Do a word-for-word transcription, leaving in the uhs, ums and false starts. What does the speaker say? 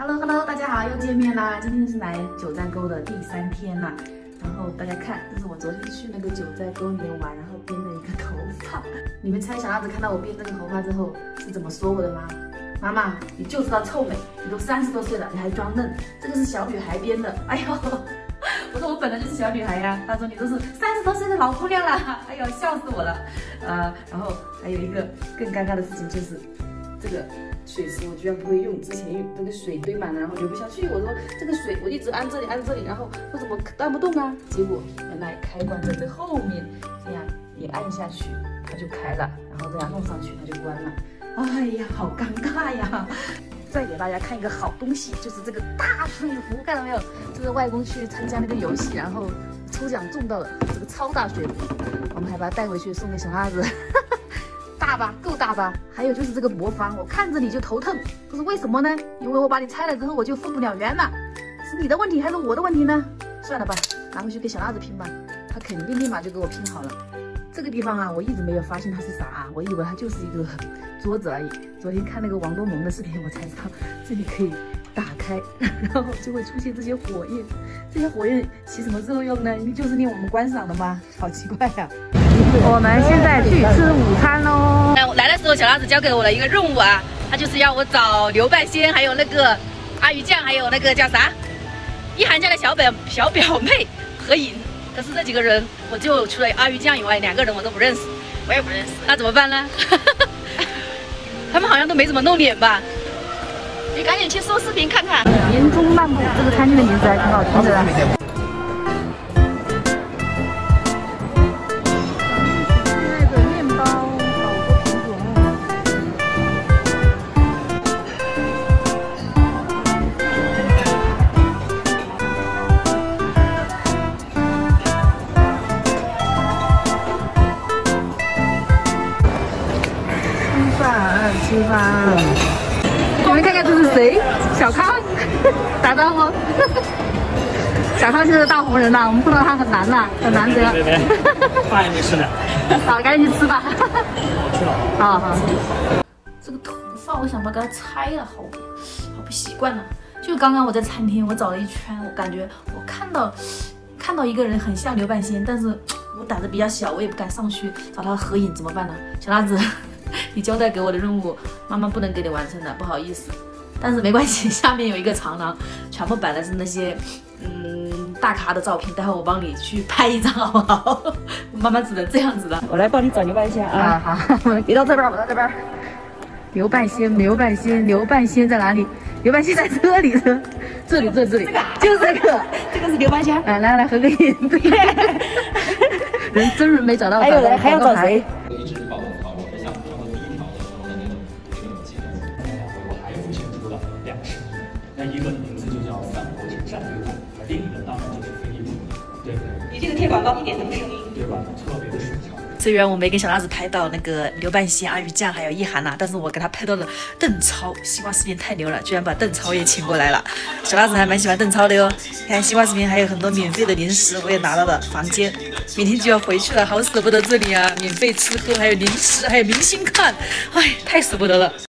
Hello Hello， 大家好，又见面啦！今天是来九寨沟的第三天啦。然后大家看，这是我昨天去那个九寨沟里面玩，然后编的一个头发。你们猜小鸭子看到我编这个头发之后是怎么说我的吗？妈妈，你就知道臭美，你都三十多岁了，你还装嫩。这个是小女孩编的。哎呦，我说我本来就是小女孩呀。他说你都是三十多岁的老姑娘了。哎呦，笑死我了。呃，然后还有一个更尴尬的事情就是，这个水池我居然不会用，之前用这个水堆满了，然后流不下去。我说这个水我一直按这里按这里，然后我怎么按不动啊？结果原来开关在这后面，这样一按下去它就开了，然后这样弄上去它就关了。哎呀，好尴尬呀！再给大家看一个好东西，就是这个大水壶，看到没有？这是外公去参加那个游戏，然后抽奖中到了这个超大水壶，我们还把它带回去送给小鸭子。大吧，够大吧？还有就是这个魔方，我看着你就头疼，这是为什么呢？因为我把你拆了之后我就复不了原了，是你的问题还是我的问题呢？算了吧，拿回去给小鸭子拼吧，他肯定立马就给我拼好了。这个地方啊，我一直没有发现它是啥、啊，我以为它就是一个桌子而已。昨天看那个王多蒙的视频，我才知道这里可以打开，然后就会出现这些火焰。这些火焰起什么作用呢？就是令我们观赏的吗？好奇怪呀、啊！我们现在去吃午餐喽。我来的时候，小鸭子交给我了一个任务啊，他就是要我找刘半仙，还有那个阿鱼酱，还有那个叫啥一涵家的小表小表妹合影。可是这几个人，我就除了阿鱼酱以外，两个人我都不认识，我也不认识，那怎么办呢？他们好像都没怎么露脸吧？你赶紧去搜视频看看。林中漫步这个餐厅的名字还挺好听的。吃饭，你们看看这是谁？小康，打招呼。小康现在是大红人了，我们碰到他很难呐，很难得。对对对，饭也没吃呢。好，赶紧去吃吧。我去了。好好。这个头发我想把它拆了，好，好不习惯了。就刚刚我在餐厅，我找了一圈，我感觉我看到看到一个人很像刘半仙，但是我胆子比较小，我也不敢上去找他合影，怎么办呢？小鸭子。你交代给我的任务，妈妈不能给你完成的，不好意思。但是没关系，下面有一个长廊，全部摆的是那些嗯大咖的照片，待会我帮你去拍一张好不好？妈妈只能这样子了。我来帮你找刘半仙啊！好，你到这边，我到这边。刘半仙，刘半仙，刘半仙在哪里？刘半仙在这里的，这里，这里，这里，就这个，这个是刘半仙。来来来，合个影。人真人没找到，还有人还要找谁？ 那一个名字就叫三国之战略馆，而另一个当然就是飞利浦，对不对？ 你这个贴广告一点都不生硬， 对吧？特别的顺畅。 虽然我没跟小鸭子拍到那个刘半仙、阿鱼酱还有一涵呐，但是我给他拍到了邓超。西瓜视频太牛了，居然把邓超也请过来了。小鸭子还蛮喜欢邓超的哟。看西瓜视频还有很多免费的零食，我也拿到了房间。明天就要回去了，好舍不得这里啊！免费吃喝，还有零食，还有明星看，哎，太舍不得了。